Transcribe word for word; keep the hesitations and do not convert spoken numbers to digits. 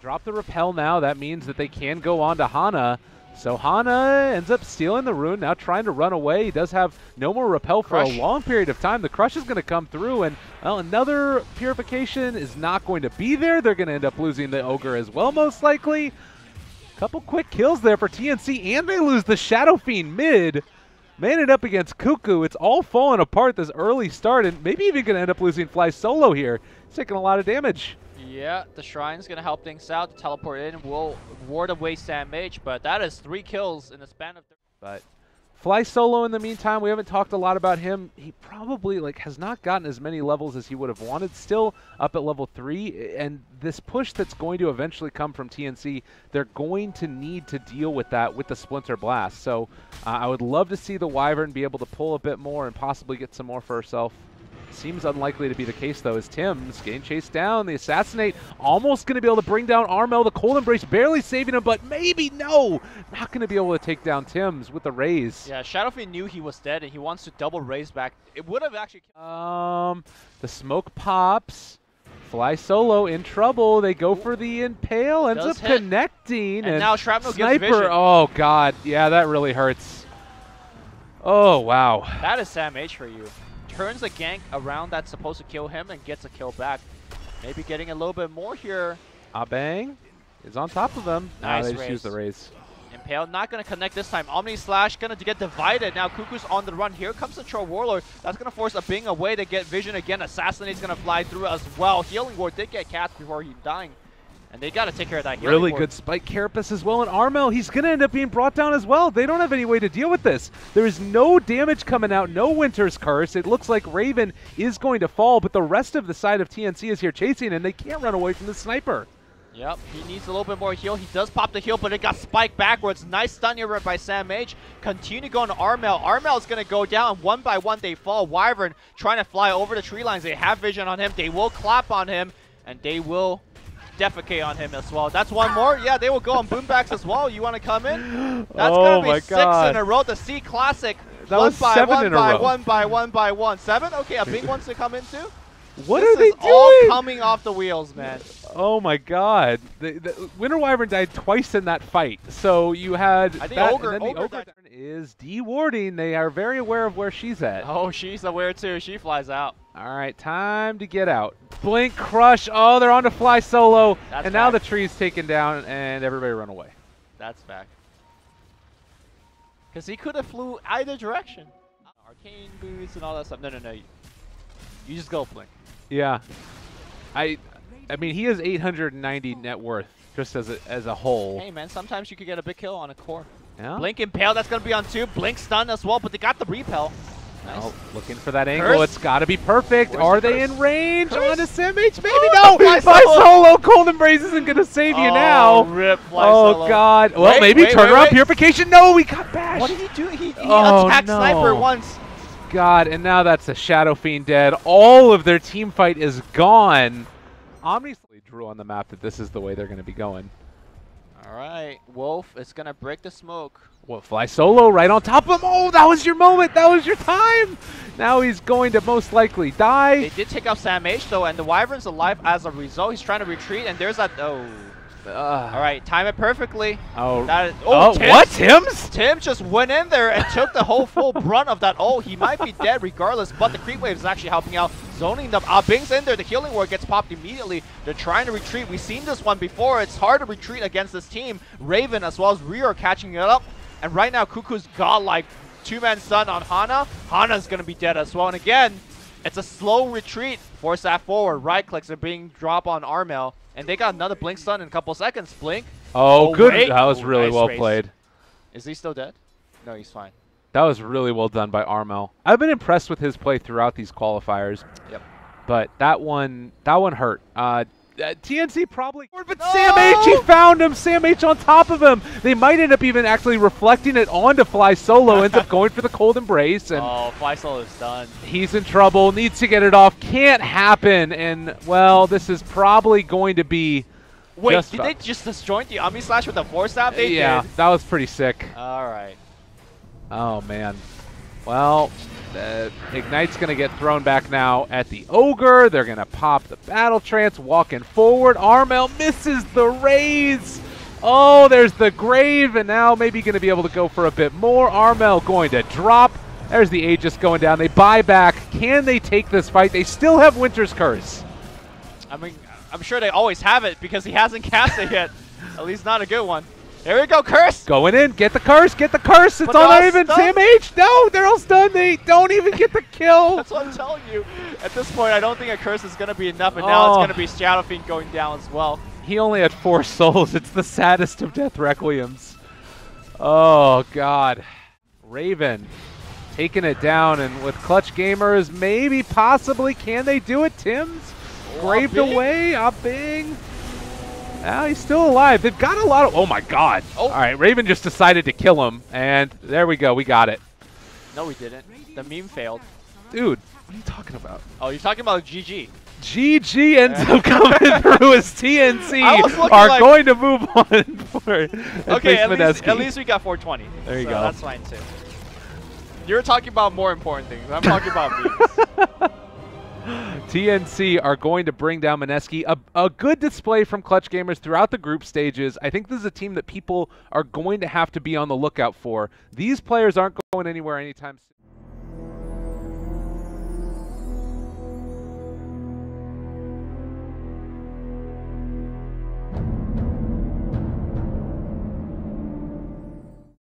drop the repel now. That means that they can go on to Hana. So Hana ends up stealing the rune, now trying to run away. He does have no more repel for Crush. a long period of time. The crush is going to come through, and well, another purification is not going to be there. They're going to end up losing the Ogre as well, most likely. Couple quick kills there for T N C, and they lose the Shadow Fiend mid. Man it up against Kuku. It's all falling apart this early start, and maybe even going to end up losing Fly Solo here. He's taking a lot of damage. Yeah, the Shrine's going to help things out. The teleport in will ward away Sam H, but that is three kills in the span of... But Fly Solo, in the meantime, we haven't talked a lot about him. He probably like has not gotten as many levels as he would have wanted. Still up at level three, and this push that's going to eventually come from T N C, they're going to need to deal with that with the Splinter Blast. So uh, I would love to see the Wyvern be able to pull a bit more and possibly get some more for herself. Seems unlikely to be the case, though, as Tim's getting chased down. The Assassinate almost going to be able to bring down Armel. The Cold Embrace barely saving him, but maybe no. Not going to be able to take down Tim's with the raise. Yeah, Shadowfiend knew he was dead, and he wants to double raise back. It would have actually... Um, the smoke pops. Fly Solo in trouble. They go for the Impale. Ends Does up hit. connecting. And, And, now Shrapnel Sniper. gives vision. Oh, God. Yeah, that really hurts. Oh, wow. That is Sam H for you. Turns a gank around that's supposed to kill him and gets a kill back. Maybe getting a little bit more here. Abang is on top of them. Nice Nah, they just raise. use the raise. Impale not going to connect this time. Omni Slash going to get divided. Now Kuku's on the run. Here comes the Troll Warlord. That's going to force a Bing away to get vision again. Assassinate's going to fly through as well. Healing Ward did get cast before he dying. And they got to take care of that healing Really ward. good spike carapace as well. And Armel, he's going to end up being brought down as well. They don't have any way to deal with this. There is no damage coming out, no Winter's Curse. It looks like Raven is going to fall, but the rest of the side of T N C is here chasing, and they can't run away from the sniper. Yep, he needs a little bit more heal. He does pop the heal, but it got spiked backwards. Nice stun here by Sam H. Continue going to Armel. Armel's going to go down. One by one, they fall. Wyvern trying to fly over the tree lines. They have vision on him. They will clap on him, and they will defecate on him as well. That's one more. Yeah, they will go on boombacks as well. You want to come in? That's Oh going to my be six God. in a row. The C Classic. That one was by seven one in a by row. one by one by one. Seven? Okay, a Bing wants to come in too. What this are they is all doing? coming off the wheels, man. Oh my God! The, the Winter Wyvern died twice in that fight. So you had I think that, Ogre- and then the Ogre Ogre is dewarding. They are very aware of where she's at. Oh, she's aware too. She flies out. All right, time to get out. Blink, crush. Oh, they're on to Fly Solo, That's and now the back. tree's taken down, and everybody run away. That's back. Because he could have flew either direction. Arcane boots and all that stuff. No, no, no. You, you just go Blink. Yeah, I, I mean, he has eight hundred ninety net worth just as a as a whole. Hey, man, sometimes you could get a big kill on a core. Yeah. Blink Impale, that's going to be on two. Blink stun as well, but they got the repel. Nice. Oh, looking for that angle. Curse? It's got to be perfect. Where's Are the they curse? in range? Curse? On to Sam H? Maybe Oh, no. Fly Fly Solo. Solo. Cold Embrace isn't going to save you Oh, now. rip Fly oh, Solo. God. Well, Wait, maybe wait, turn wait, around wait. purification. No, we got bashed. What did he do? He, he Oh, attacked no. Sniper once. God, and now that's a Shadow Fiend dead. All of their team fight is gone. Omni drew on the map that this is the way they're going to be going. All right, Wolf is going to break the smoke. Well, Fly Solo right on top of him. Oh, that was your moment. That was your time. Now he's going to most likely die. They did take out Sam H, though, and the Wyvern's alive as a result. He's trying to retreat, and there's that... Oh. Uh, All right, time it perfectly. Oh, That is, oh, Tim- what? Tim's? Tim just went in there and took the whole full brunt of that. Oh, he might be dead regardless, but the creep wave is actually helping out, zoning them. Ah, Bing's in there. The healing ward gets popped immediately. They're trying to retreat. We've seen this one before. It's hard to retreat against this team. Raven as well as Ryu are catching it up. And right now, Kuku's got like two-man stun on Hana. Hana's going to be dead as well. And again, it's a slow retreat. Force that forward. Right clicks are being dropped on Armel. And they got another Blink stun in a couple seconds. Blink. Oh, Oh, good. wait. That was Oh, really nice well race. played. Is he still dead? No, he's fine. That was really well done by Armel. I've been impressed with his play throughout these qualifiers. Yep. But that one, that one hurt. Uh, uh, T N C probably, but No! Sam H, he found him. Sam H on top of him. They might end up even actually reflecting it onto Fly Solo. Ends up going for the Cold Embrace, and Oh, Fly Solo is done. he's in trouble. Needs to get it off. Can't happen. And well, this is probably going to be. Wait, just did about- they just disjoint the Omni Slash with the force staff? They yeah, did. that was pretty sick. All right. Oh man. Well, uh, Ignite's going to get thrown back now at the Ogre. They're going to pop the Battle Trance, walking forward. Armel misses the raise. Oh, there's the Grave, and now maybe going to be able to go for a bit more. Armel going to drop. There's the Aegis going down. They buy back. Can they take this fight? They still have Winter's Curse. I mean, I'm sure they always have it because he hasn't cast it yet. At least not a good one. Here we go, Curse! Going in, get the Curse, get the Curse! It's But on they're all even stunned. Sam H! No, they're all stunned! They don't even get the kill! That's what I'm telling you. At this point, I don't think a Curse is going to be enough, and now it's Oh. going to be Shadow Fiend going down as well. He only had four souls. It's the saddest of Death Requiems. Oh, God. Raven taking it down, and with Clutch Gamers, maybe, possibly, can they do it? Tim's graved Bing. away. Ah, Bing. Now he's still alive. They've got a lot of... Oh, my God. Oh. All right, Raven just decided to kill him, and there we go. We got it. No, we didn't. The meme failed. Dude, what are you talking about? Oh, you're talking about G G. G G ends up coming through as T N C I was looking are like- going to move on for Okay, at least, Meneski. at least we got four twenty. There you so go. That's fine, too. You're talking about more important things. I'm talking about memes. T N C are going to bring down Meneski. A, a good display from Clutch Gamers throughout the group stages. I think this is a team that people are going to have to be on the lookout for. These players aren't going anywhere anytime soon.